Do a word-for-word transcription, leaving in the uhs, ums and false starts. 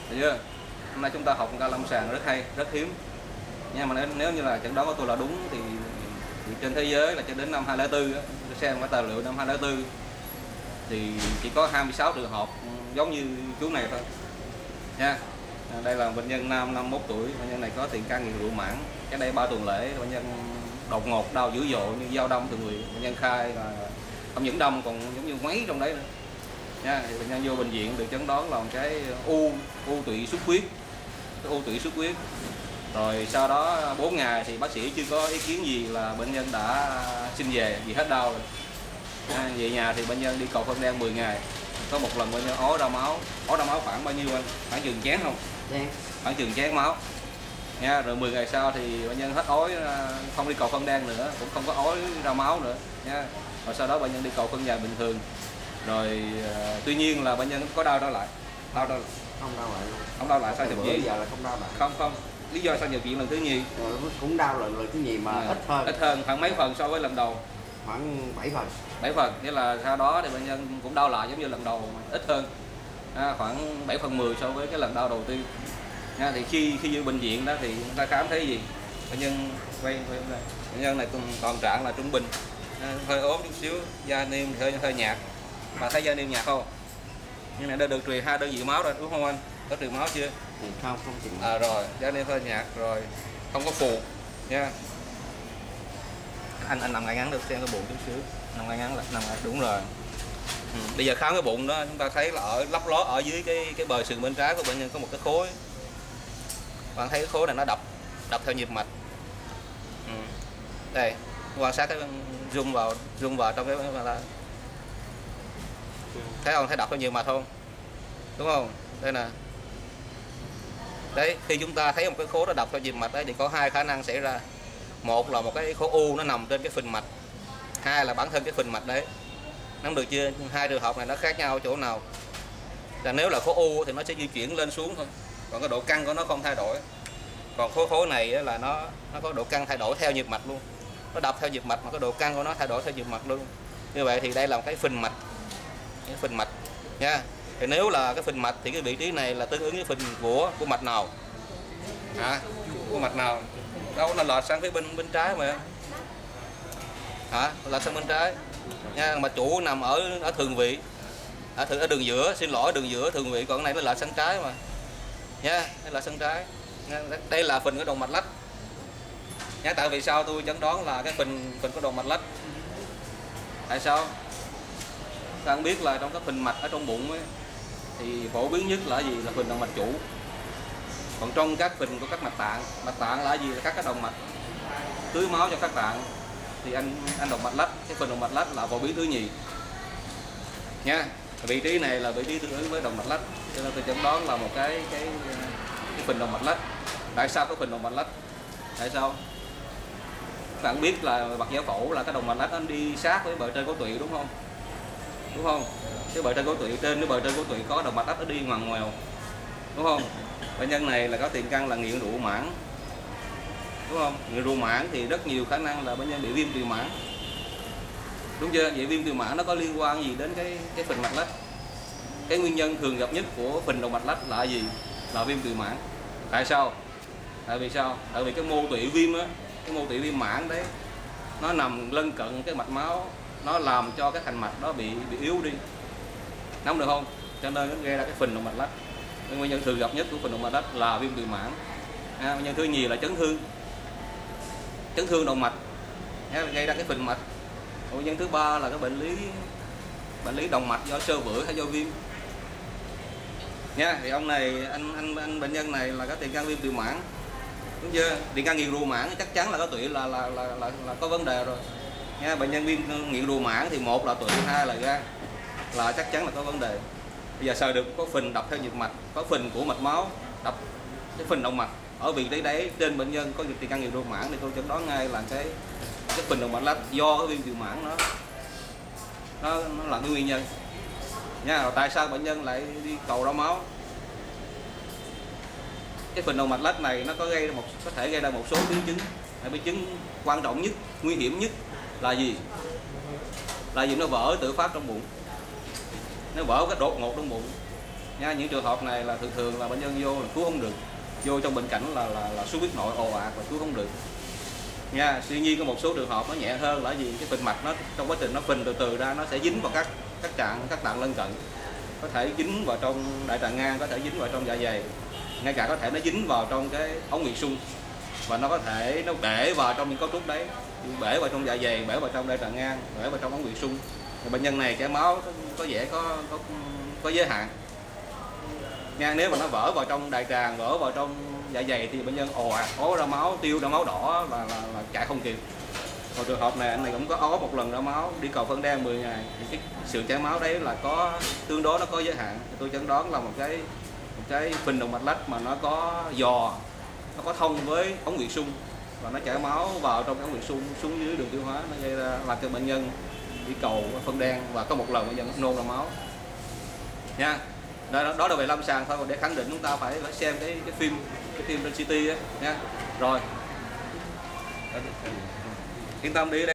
Được chưa? Hôm nay chúng ta học ca lâm sàng rất hay, rất hiếm nha. Mà nếu, nếu như là chẩn đoán của tôi là đúng thì, thì trên thế giới là cho đến năm hai không không bốn á, tôi xem cái tài liệu năm hai không không bốn thì chỉ có hai mươi sáu trường hợp giống như chú này thôi nha. Đây là bệnh nhân nam năm mươi mốt tuổi, bệnh nhân này có tiền căn nghiện rượu mãn. Cái đây ba tuần lễ, bệnh nhân đột ngột đau dữ dội như dao đâm thường nguyện. Bệnh nhân khai là không những đâm còn giống như máy trong đấy nữa nha. Thì bệnh nhân vô bệnh viện được chẩn đoán là một cái u u tụy xuất huyết, cái u tụy xuất huyết. Rồi sau đó bốn ngày thì bác sĩ chưa có ý kiến gì là bệnh nhân đã xin về vì hết đau rồi. À, về nhà thì bệnh nhân đi cầu phân đen mười ngày. Có một lần bệnh nhân ói ra máu, ói ra máu khoảng bao nhiêu anh? Khoảng chừng chén không? Chén. Khoảng chừng chén máu. Nha, rồi mười ngày sau thì bệnh nhân hết ói, không đi cầu phân đen nữa, cũng không có ói ra máu nữa nha. Rồi sau đó bệnh nhân đi cầu phân dài bình thường. Rồi uh, tuy nhiên là bệnh nhân có đau trở lại. Đau trở lại. Không đau lại luôn. Không đau lại sao nhập viện? Giờ là không đau lại. Không không. Lý do sao nhập viện lần thứ nhì? Rồi, cũng đau lần lần thứ nhì mà à, ít hơn. Ít hơn khoảng mấy phần so với lần đầu? Khoảng bảy phần. bảy phần, nghĩa là sau đó thì bệnh nhân cũng đau lại giống như lần đầu mà ít hơn. À, khoảng bảy phần mười so với cái lần đau đầu tiên. À, thì khi khi vô bệnh viện đó thì người ta khám thấy gì? Bệnh nhân quay quay này. Bệnh nhân này toàn trạng là trung bình. À, hơi ốm chút xíu, da niêm hơi hơi nhạt. Mà thấy da niêm nhạt không? Nhưng này đã được truyền hai đơn vị máu rồi đúng không anh? Có truyền máu chưa? Ừ, không không truyền. À rồi, da niêm hơi nhạt rồi, không có phù nha. Anh anh nằm ngay ngắn được xem cái bụng chút xíu, nằm ngay ngắn là nằm ngay đúng rồi. Ừ. Bây giờ khám cái bụng đó chúng ta thấy là ở lấp ló ở dưới cái cái bờ sườn bên trái của bệnh nhân có một cái khối. Bạn thấy cái khối này nó đập đập theo nhịp mạch. Ừ. Đây, quan sát cái zoom vào zoom vào trong cái là thấy không, thấy đập theo nhịp mạch không? Đúng không? Đây nè. Đấy, khi chúng ta thấy một cái khối nó đập theo nhịp mạch đấy thì có hai khả năng xảy ra. Một là một cái khối u nó nằm trên cái phình mạch, hai là bản thân cái phình mạch đấy. Nắm được chưa? Hai trường hợp này nó khác nhau ở chỗ nào? Là nếu là khối u thì nó sẽ di chuyển lên xuống thôi, còn cái độ căng của nó không thay đổi. Còn khối khối này là nó nó có độ căng thay đổi theo nhịp mạch luôn, nó đập theo nhịp mạch mà cái độ căng của nó thay đổi theo nhịp mạch luôn. Như vậy thì đây là một cái phình mạch, cái phình mạch nha. Thì nếu là cái phình mạch thì cái vị trí này là tương ứng với phình của của mạch nào? Hả? Của mạch nào? Đâu nó lọt sang phía bên bên trái mà. Hả? Lọt sang bên trái. Nha, mà chủ nằm ở ở thường vị. Ở, ở đường giữa, xin lỗi, đường giữa thường vị, còn cái này nó lọt sang trái mà. Nha, đây là sang trái. Nha, đây là phình của động mạch lách. Nha, tại vì sao tôi chẩn đoán là cái phình phình của động mạch lách? Tại sao? Các bạn biết là trong các phình mạch ở trong bụng ấy, thì phổ biến nhất là gì? Là phình động mạch chủ. Còn trong các phình của các mạch tạng, mạch tạng là gì? Là các cái động mạch tưới máu cho các tạng. Thì anh anh động mạch lách, cái phình động mạch lách là phổ biến thứ nhì. Nha, vị trí này là vị trí tương ứng với động mạch lách, cho nên tôi chẩn đoán là một cái cái cái phình động mạch lách. Tại sao có phình động mạch lách? Tại sao? Các bạn biết là bậc giải phẫu là cái động mạch lách nó đi sát với bờ trên cổ tụy đúng không? Đúng không? Cái bờ trên cổ tụy, trên cái bờ trên cổ tụy có động mạch lách nó đi ngoằn ngoèo. Đúng không? Bệnh nhân này là có tiền căn là nghiện rượu mãn. Đúng không? Nghiện rượu mãn thì rất nhiều khả năng là bệnh nhân bị viêm tụy mãn. Đúng chưa? Vậy viêm tụy mãn nó có liên quan gì đến cái cái phình mạch lách? Cái nguyên nhân thường gặp nhất của phình động mạch lách là gì? Là viêm tụy mãn. Tại sao? Tại vì sao? Tại vì cái mô tụy viêm á, cái mô tụy viêm mãn đấy nó nằm lân cận cái mạch máu, nó làm cho cái thành mạch đó bị bị yếu đi. Nắm được không? Cho nên nó gây ra cái phình động mạch lách. Cái nguyên nhân thường gặp nhất của phình động mạch lách là viêm tụy mãn. À, nguyên nhân thứ nhì là chấn thương. Chấn thương động mạch gây ra cái phình mạch. Nguyên nhân thứ ba là cái bệnh lý bệnh lý động mạch do xơ vữa hay do viêm. Nha, thì ông này anh anh anh bệnh nhân này là có tiền căn viêm tụy mãn. Đúng chưa? Tiền căn nghiện rượu mãn chắc chắn là có tụy là là là là, là có vấn đề rồi. Nha, bệnh nhân viêm nghiện rượu mãn thì một là tụy, hai là gan, là chắc chắn là có vấn đề. Bây giờ sờ được có phình đập theo nhịp mạch, có phình của mạch máu đập cái phình động mạch ở vị trí đấy trên bệnh nhân có tiền căn nghiện rượu mãn thì tôi chẩn đoán ngay là cái cái phình động mạch lách do cái viêm tụy mãn nó nó nó là cái nguyên nhân. Nha, rồi tại sao bệnh nhân lại đi cầu ra máu? Cái phình động mạch lách này nó có gây ra một có thể gây ra một số biến chứng. Biến chứng quan trọng nhất, nguy hiểm nhất là gì? Là gì? Nó vỡ tự phát trong bụng. Nó vỡ cái đột ngột trong bụng. nha. Những trường hợp này là thường thường là bệnh nhân vô là cứu không được, vô trong bệnh cảnh là là, là xuất huyết nội ồ ạt và cứu không được nha. Tuy nhiên có một số trường hợp nó nhẹ hơn là gì, cái phình mạch nó trong quá trình nó phình từ từ ra nó sẽ dính vào các các trạng các tạng lân cận, có thể dính vào trong đại tràng ngang, có thể dính vào trong dạ dày, ngay cả có thể nó dính vào trong cái ống nguyệt sung, và nó có thể nó bể vào trong những cấu trúc đấy, bể vào trong dạ dày, bể vào trong đại tràng ngang, bể vào trong ống nguyệt sung. Thì bệnh nhân này chảy máu có vẻ có có có giới hạn nha. Nếu mà nó vỡ vào trong đại tràng, vỡ vào trong dạ dày thì bệnh nhân ồ ạt ố ra máu, tiêu ra máu đỏ là, là, là chạy không kịp. Còn trường hợp này anh này cũng có ó một lần ra máu, đi cầu phân đen mười ngày, thì cái sự chảy máu đấy là có tương đối nó có giới hạn. Thì tôi chẩn đoán là một cái một cái phình động mạch lách mà nó có giò, nó có thông với ống nguyệt sung và nó chảy máu vào trong ống nguyệt sung xuống dưới đường tiêu hóa, nó gây ra làm cho bệnh nhân đi cầu phân đen, và có một lần bệnh nhân nôn ra máu nha. Đó, đó là về lâm sàng thôi, còn để khẳng định chúng ta phải, phải xem cái cái phim cái phim trên xê tê á nha. Rồi yên tâm đi.